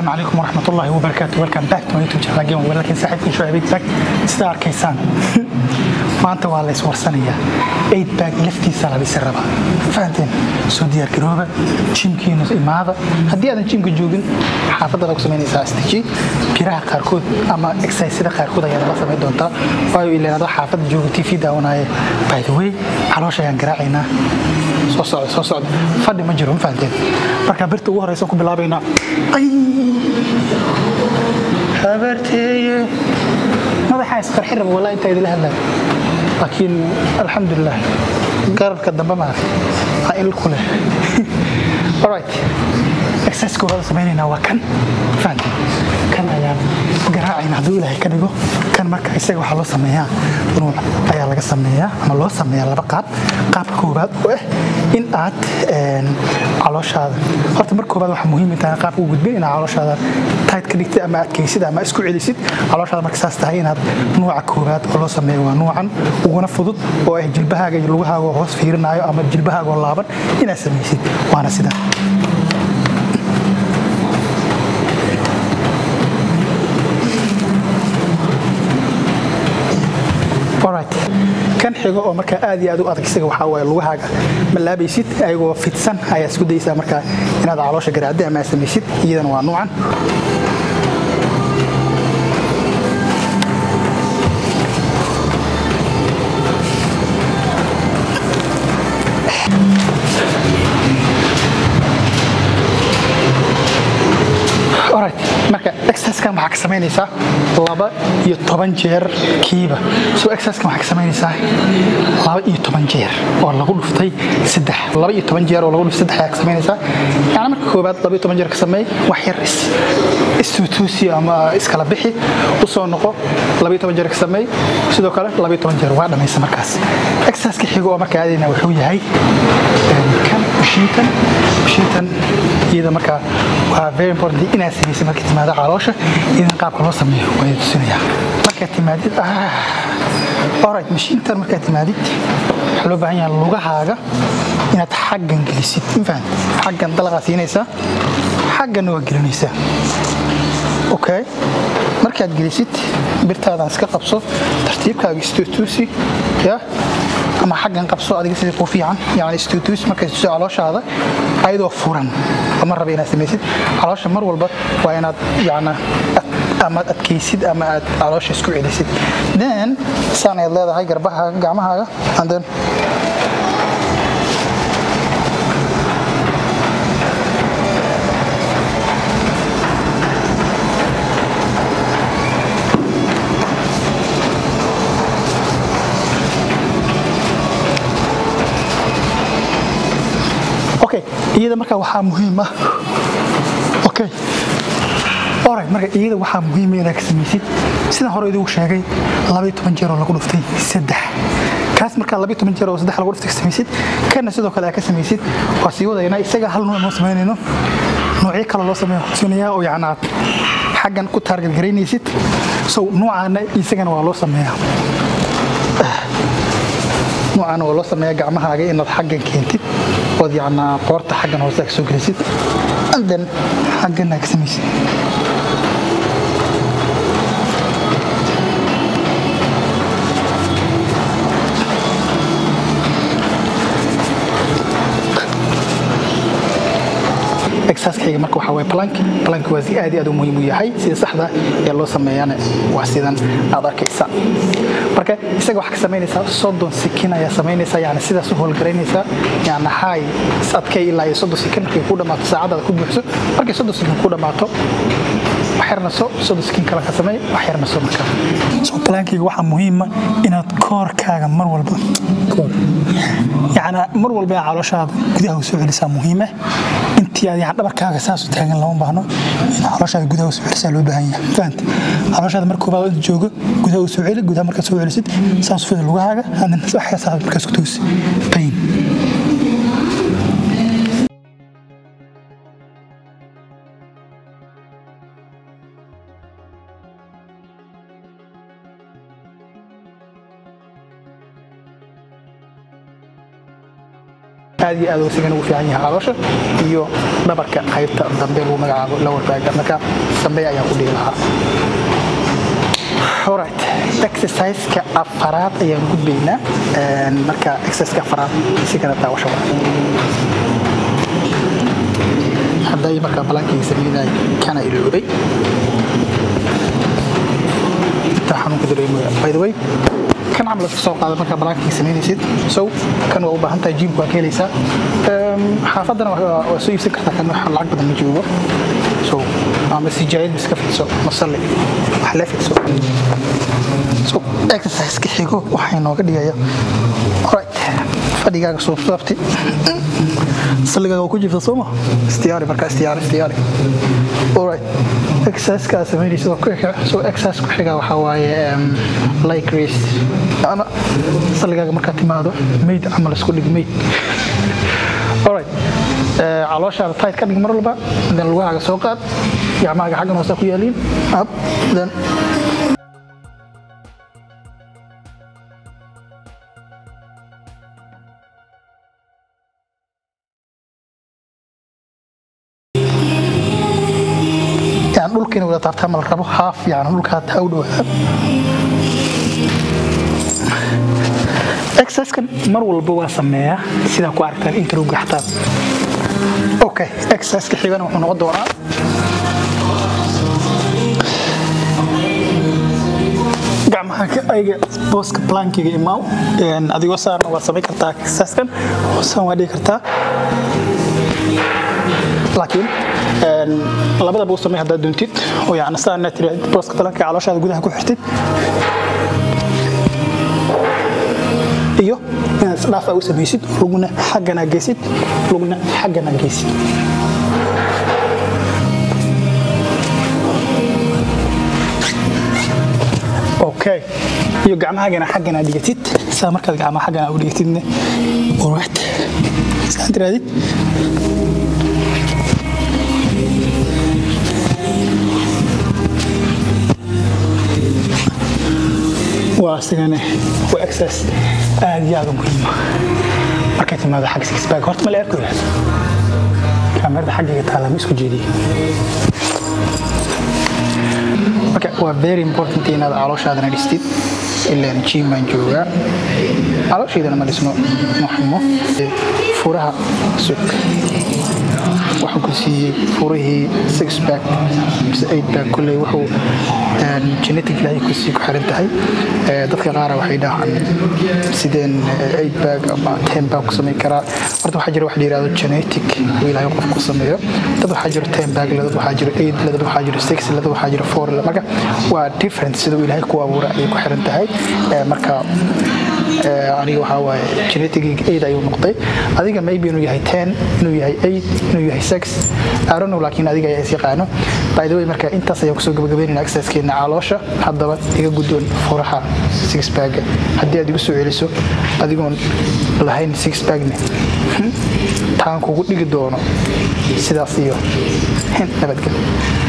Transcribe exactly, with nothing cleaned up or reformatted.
السلام عليكم ورحمة الله وبركاته. welcome back to YouTube channel again. ولكن صاحبكم شو عبيد باك ستار كيسان ما أنت والله يسوى سنية eight باك لفتي سالة بسربة فهمتين سوديار كروبة جيم كينوس إماذا هدي أنا جيم كجوجن حافظة لك سميني ساستيجي كراها خاركود أما إكسايس ده خاركود أيام بس ما يدون تا بايو إلى هذا حافظ جوج تي في داوناي باي ذا واي حلوش يعني قراعينا صوص صوص فدي مجرم فهمتين marka birta ugu horeysa ku bilaabayna ay habartay madaxa isqarxir wallahi inta idin hadlay laakiin alxamdulillah garabka dambe ma aha il kule all right exercise ko wada sameynayna waa kan fahanti kan ayaa garaacayna haduu ilaahay ka dhigo kan marka isaga waxa loo sameeyaa nuuc ayaa laga sameeyaa ama loo sameeyaa laba qaab qaab koobaad oo ah in aad een calooshaada horta marka koobaad waxa muhiim ah qaabka u gudbin in calooshaada tight ka dhigtay ama adkaysid ama isku celisid calooshaada marka saas tahay inaad nuuca koobaad oo loo sameeyo waa nuucan uguna fudud oo ah jilbahaaga iyo lugahaaga hoos fiirinayo ama jilbahaaga oo laaban inaad sameysid waana sida alright kan xigo oo marka aad iyo aad u adag isaga waxa way lugahaaga ma laabaysid ayagoo fidsan ayaa isku daysaa marka inaad caloosha garaacdo ama sameysid iyadana waa nuucan alright marka exercise kan waxa ka sameynaysaa laba iyo toban jeer kiiba soo exercise kan waxa ka sameynaysaa laba iyo toban jeer oo lagu dhuftay saddex laba iyo toban jeer oo lagu dhuftay saddex ayaa ka sameynaysaa yani marka koobaad laba iyo toban jeer ka sameey wax yar is istuutusi ama iskala bixi u soo noqo laba iyo toban jeer ka sameey sidoo kale laba iyo toban jeer waa dhamaysa markaas exercise ka xigo oo marka aadina wuxuu yahay kan shintan shintan iyada marka waa very important inaad sameysid marka timaado caloosha idan qaabka loo sameeyo way tusinaya marka timaadid ah alright mashiintan marka timaadid waxa loo baahan yahay lugahaaga inaad xaggan gelisid infaan xaggan dalaqa siinaysa xaggan waa gelinaysa okay markaad gelisid birtaadan iska qabso tartiibkaaga istuutusi ya ama xaggan qabso adiga sidii qof fiican yaani istuutus markay soo calooshaada ayadoo furan ama raba inaad sameysid caloosha mar walba waa inaad yaana ama adkaysid ama aad caloosha isku celisid then saanayd leedahay garbaha gacmahaaga and then iyada marka waxa muhiim ah okay alright marka iyada waxa muhiim ah inaad sameysid sida hore iduu sheegay laba iyo toban jeer oo lagu dhuftay saddex kaas marka laba iyo toban jeer oo saddex lagu dhuftay sameysid kana sidoo kale aad ka sameysid waa sii wadayna isaga hal nooc oo sameynayno noocyo kale loo sameeyo kusinaya oo yacnaad xaggan ku target gareynaysid so noocana isagana waa loo sameeyaa noocan oo loo sameeyaa gacmahaaga inaad xaggan keentid oo yaana qoorta xaggan hoose ka soo gelisid and then xaggan ka sameysid exercise kayga marka waxa way plank plank waa si aad iyo aad u muhiim u yahay sida saxda ee loo sameeyana waa sidan aad arkaysa marka isaga wax ka sameynaysa soddon sekin ayaa sameynaysa yaani sidaas u howlgareynaysa yaani hay sadkay ilaa soddon sekin markay ku dhamaato saacada ku buuxso markay soddon sekin ku dhamaato waxyarna soo soddon sekin kala ka sameey waxyarna soo marka soo plankiga waxa muhiim ah inaad koorkaaga mar walba koor yaani mar walba calooshaada gudaha u soo celisaa muhiim ah intii aad yahay dhabarkaaga saas u taagan lama baahno calooshaada gudaha u soo celisaa loo baahan yahay faant calooshaada markuu baad joogo gudaha u soo celi gudaha marka soo celisid saas u fidil lugahaaga hadana waxa saad marka isku toos pain aad iyo aad u sigan ugu fiican yahay caloosha iyo dhabarka qaybta dambe lagu magacaabo lower back marka dambe ayaa ku dhigi lahaa. Alright, exercise ka afaraad ayaan gudbaynaa marka exercise ka afaraad si kala taawasho hadday marka balaankiisa sameeyay kana iloobay inta xanuunka dareemayo. By the way, kan عمل soo qaado marka balaankiisa sameeyay so kan waa u baahan tahay gym ku keenaysa xaafadana waa soo iibsan kartaa kan waxa lacag badan ma joogo so ama si jaayid iska fidso masalli wax la fidso so exercise ka xigo waxa inoo ka dhigaya right fadhigaaga soo saabti salligaaga ku jifta soo ma istiyaari marka istiyaari istiyaari. Alright, exercise ka sameeyay soo ku xiga so exercise ku xiga waxa waaye like race ana salligaaga marka timaado meed amal isku dhig meed. Alright, caloosha tight ka dhig mar walba dan lugahaaga soo qaad gacmahaaga xaggan hoose ku yaaliin up then يعني dhulkiina wada taabtaa mal rabo half yani dhulka taa u dhawaada. exercise kan mar walba waa sameeyaa sida ku aragtaan inta lagu gaxtaa. Okay, exercise ka xigana wuxuu noqon doonaa gacmaha ka ayga booska plankiga imaaw een adigoo saarna waa sameey kartaa exercise kan oo waa dhigi kartaa laakiin een labada boos sameey hadda doontid oo yaani saarna tiraad booska plankiga calooshaada gudaha ku xirtid iyo inaad isdhaaf u samaysid lugna xaggana geysid lugna xaggana geysid. Okay, iyo gacmahagana xaggana dhigatid saa markaad gacmaha xaggana u dhigatidna alright saan tiraadid waa sigane waa exercise aad iyo aad u muhiim ah marka timaado xag six pack horta ma la arko kamarada xaggiga taala ma isku jeediyo. Okay, waa very important inaad calooshaadana dhistid ilaa gym man jooga calooshaadana ma dhisno muhiimo furaha suk waxa ku siiyay furihii six pack mise eight pack kulay wuxuu genetically ku sii ku xiran tahay dadka qaar waxay dhahaan sideen eight pack ama ten pack ku sameey kara horta waxa jira wax la yiraahdo genetic oo ilaahay qof ku sameeyo dad waxa jira ten pack dad waxa jira eight dad waxa jira six dad waxa jira four marka waa different sida ilaahay ku abuuray ay ku xiran tahay marka aniga waxa waaye genetic eight ayuu noqday adiga maybe inuu yahay ten inuu yahay eight inuu yahay six I don't know laakiin adiga ayaa is yaqaano. By the way marka intaas ayaa ku soo gabagabeynaa exercise-keena caloosha haddaba iga guddoon furaha six pack haddii aad igu soo celiso adigoon lahayn six pack ne taan kugu dhigi doono sidaas iyo nabadgelyo.